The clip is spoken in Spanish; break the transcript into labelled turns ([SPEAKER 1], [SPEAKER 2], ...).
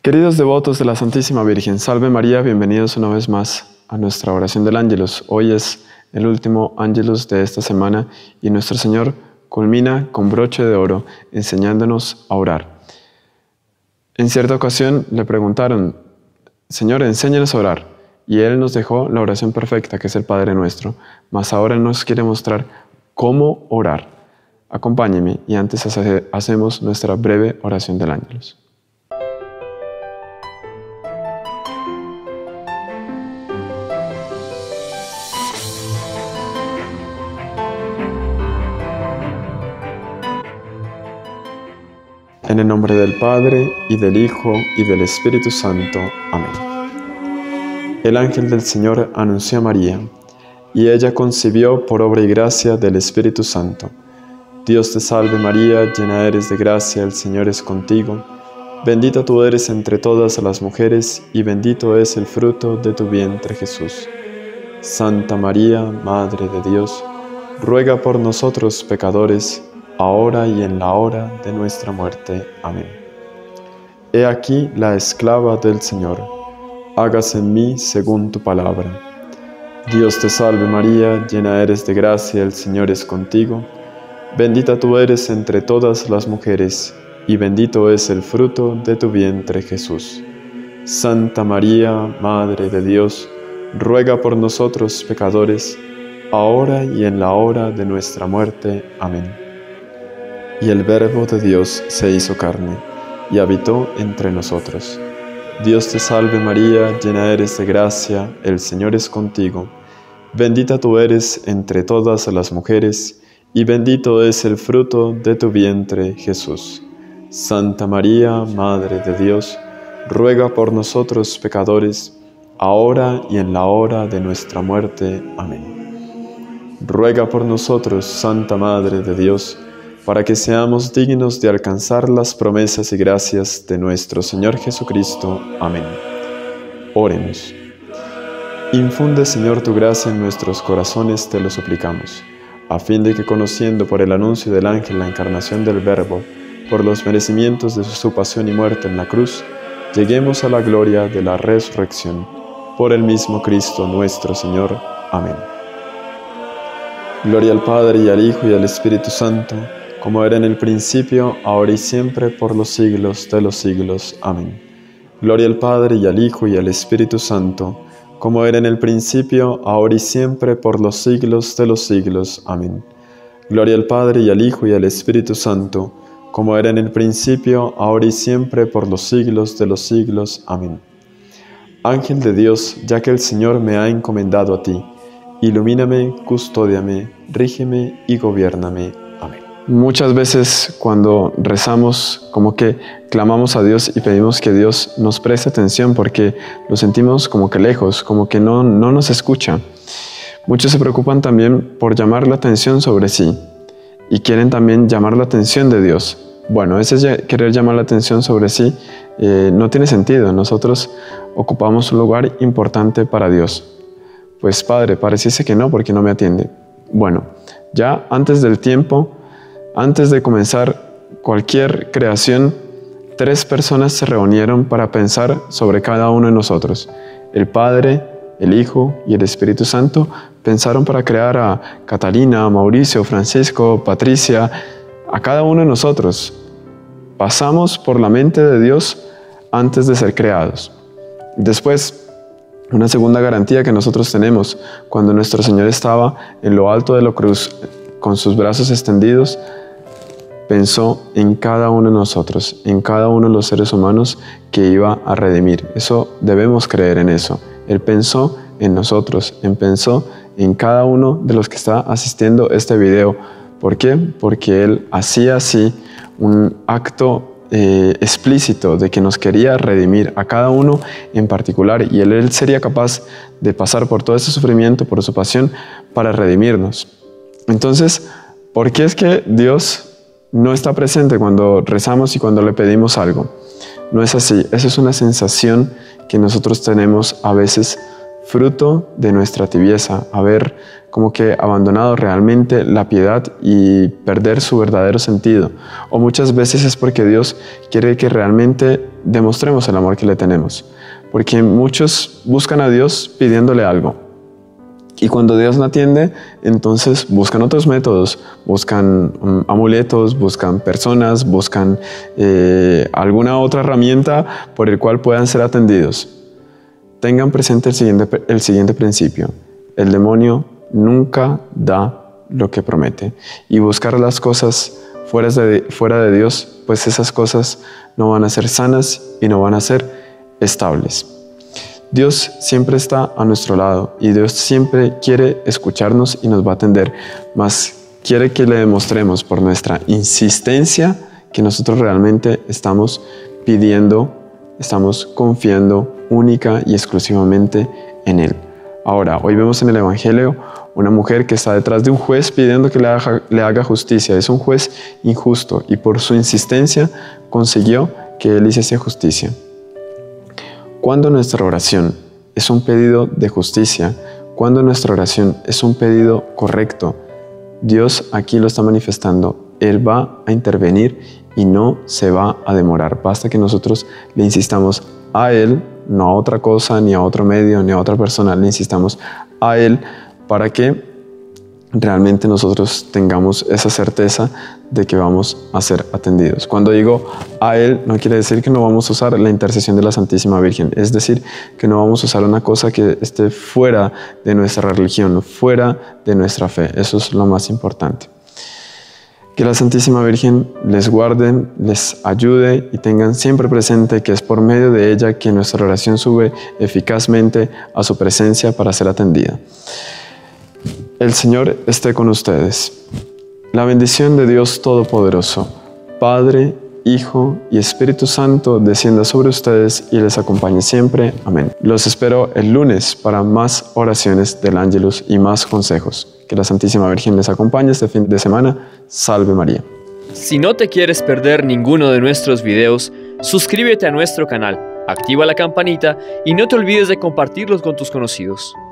[SPEAKER 1] Queridos devotos de la Santísima Virgen, Salve María, bienvenidos una vez más a nuestra oración del Ángelus. Hoy es el último Ángelus de esta semana y nuestro Señor culmina con broche de oro enseñándonos a orar. En cierta ocasión le preguntaron, Señor, enséñanos a orar. Y Él nos dejó la oración perfecta, que es el Padre Nuestro. Mas ahora Él nos quiere mostrar cómo orar. Acompáñeme y antes hacemos nuestra breve oración del Ángelus. En el nombre del Padre, y del Hijo, y del Espíritu Santo. Amén. El ángel del Señor anunció a María, y ella concibió por obra y gracia del Espíritu Santo. Dios te salve María, llena eres de gracia, el Señor es contigo. Bendita tú eres entre todas las mujeres, y bendito es el fruto de tu vientre Jesús. Santa María, Madre de Dios, ruega por nosotros pecadores, ahora y en la hora de nuestra muerte. Amén. He aquí la esclava del Señor, hágase en mí según tu palabra. Dios te salve María, llena eres de gracia, el Señor es contigo. Bendita tú eres entre todas las mujeres, y bendito es el fruto de tu vientre Jesús. Santa María, Madre de Dios, ruega por nosotros pecadores, ahora y en la hora de nuestra muerte. Amén. Y el Verbo de Dios se hizo carne, y habitó entre nosotros. Dios te salve María, llena eres de gracia, el Señor es contigo. Bendita tú eres entre todas las mujeres, y bendito es el fruto de tu vientre, Jesús. Santa María, Madre de Dios, ruega por nosotros pecadores, ahora y en la hora de nuestra muerte. Amén. Ruega por nosotros, Santa Madre de Dios, para que seamos dignos de alcanzar las promesas y gracias de nuestro Señor Jesucristo. Amén. Oremos. Infunde, Señor, tu gracia en nuestros corazones, te lo suplicamos, a fin de que, conociendo por el anuncio del ángel la encarnación del Verbo, por los merecimientos de su pasión y muerte en la cruz, lleguemos a la gloria de la resurrección. Por el mismo Cristo nuestro Señor. Amén. Gloria al Padre, y al Hijo, y al Espíritu Santo, como era en el principio, ahora y siempre, por los siglos de los siglos. Amén. Gloria al Padre, y al Hijo, y al Espíritu Santo, como era en el principio, ahora y siempre, por los siglos de los siglos. Amén. Gloria al Padre, y al Hijo, y al Espíritu Santo, como era en el principio, ahora y siempre, por los siglos de los siglos. Amén. Ángel de Dios, ya que el Señor me ha encomendado a ti, ilumíname, custódiame, rígeme y gobiérname. Amén. Muchas veces cuando rezamos, como que clamamos a Dios y pedimos que Dios nos preste atención porque lo sentimos como que lejos, como que no nos escucha. Muchos se preocupan también por llamar la atención sobre sí y quieren también llamar la atención de Dios. Bueno, ese querer llamar la atención sobre sí no tiene sentido. Nosotros ocupamos un lugar importante para Dios. Pues Padre, pareciese que no porque no me atiende. Bueno, ya antes del tiempo, antes de comenzar cualquier creación, 3 personas se reunieron para pensar sobre cada uno de nosotros. El Padre, el Hijo y el Espíritu Santo pensaron para crear a Catalina, a Mauricio, Francisco, Patricia, a cada uno de nosotros. Pasamos por la mente de Dios antes de ser creados. Después, una segunda garantía que nosotros tenemos, cuando nuestro Señor estaba en lo alto de la cruz, con sus brazos extendidos, pensó en cada uno de nosotros, en cada uno de los seres humanos que iba a redimir. Eso debemos creer en eso. Él pensó en nosotros, Él pensó en cada uno de los que está asistiendo a este video. ¿Por qué? Porque Él hacía así un acto explícito de que nos quería redimir a cada uno en particular, y Él sería capaz de pasar por todo ese sufrimiento, por su pasión, para redimirnos. Entonces, ¿por qué es que Dios no está presente cuando rezamos y cuando le pedimos algo? No es así. Esa es una sensación que nosotros tenemos a veces fruto de nuestra tibieza, haber como que abandonado realmente la piedad y perder su verdadero sentido. O muchas veces es porque Dios quiere que realmente demostremos el amor que le tenemos. Porque muchos buscan a Dios pidiéndole algo. Y cuando Dios no atiende, entonces buscan otros métodos, buscan amuletos, buscan personas, buscan alguna otra herramienta por el cual puedan ser atendidos. Tengan presente el siguiente principio. El demonio nunca da lo que promete. Y buscar las cosas fuera de Dios, pues esas cosas no van a ser sanas y no van a ser estables. Dios siempre está a nuestro lado y Dios siempre quiere escucharnos y nos va a atender, mas quiere que le demostremos por nuestra insistencia que nosotros realmente estamos pidiendo, estamos confiando única y exclusivamente en Él. Ahora, hoy vemos en el Evangelio una mujer que está detrás de un juez pidiendo que le haga justicia. Es un juez injusto y por su insistencia consiguió que Él hiciese justicia. Cuando nuestra oración es un pedido de justicia, cuando nuestra oración es un pedido correcto, Dios aquí lo está manifestando. Él va a intervenir y no se va a demorar. Basta que nosotros le insistamos a Él, no a otra cosa, ni a otro medio, ni a otra persona. Le insistamos a Él para que realmente nosotros tengamos esa certeza de que vamos a ser atendidos. Cuando digo a Él, no quiere decir que no vamos a usar la intercesión de la Santísima Virgen, es decir, que no vamos a usar una cosa que esté fuera de nuestra religión, fuera de nuestra fe. Eso es lo más importante. Que la Santísima Virgen les guarde, les ayude y tengan siempre presente que es por medio de ella que nuestra oración sube eficazmente a su presencia para ser atendida. El Señor esté con ustedes. La bendición de Dios Todopoderoso, Padre, Hijo y Espíritu Santo, descienda sobre ustedes y les acompañe siempre. Amén. Los espero el lunes para más oraciones del Ángelus y más consejos. Que la Santísima Virgen les acompañe este fin de semana. Salve María.
[SPEAKER 2] Si no te quieres perder ninguno de nuestros videos, suscríbete a nuestro canal, activa la campanita y no te olvides de compartirlos con tus conocidos.